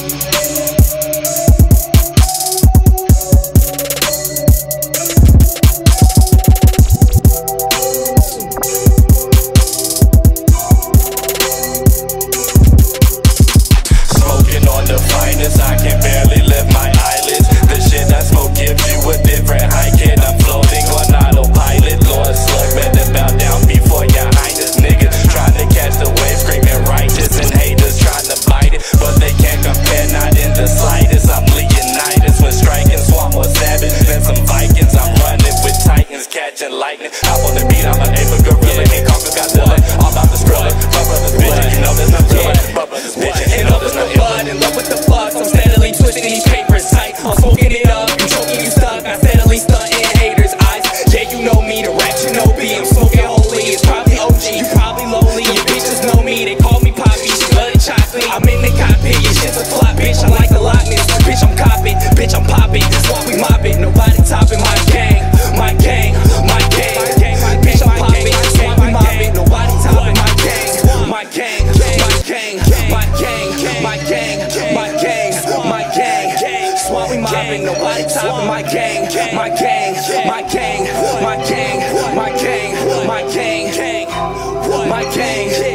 I can barely lift my eyelids. The shit I smoke gives you a different height, kid. I'm floating on autopilot. Lord Slug, better bow down before your highness. Niggas trying to catch the wave, screaming righteous, and haters trying to bite it, but they can't compare, not in the slightest. I'm Leonidas when striking, swamp more savage than some Vikings. I'm running with titans, catching lightning. Hop on the beat, I'm an ape gorilla, can't conquer Godzilla. All about the Skrilla, my brother's bitchin', you know there's no Skrilla. My brother's bitchin', you know there's no blood, in love with the fucks. I'm steadily twisting these papers tight. I'm smoking it up, you choking, you stuck. I steadily stuntin' haters' eyes. Yeah, you know me, the ratchet no B. I'm smoking holy, it's probably OG. You probably lonely, your bitches know me. They call me Poppy, she love the chocolate. I'm in the cockpit, your shit's a flop, bitch. I like the Loch Ness, bitch. I'm copping, bitch. I'm popping. Swap, we mopping. Nobody topping my gang, my gang, my gang. Bitch, I'm popping. Swap, we mopping. Nobody topping my gang, my gang, my gang, my gang, my gang, my gang, my gang. Swap, we mopping. Nobody topping my gang, my gang, my gang, my gang, my gang, my gang, my gang.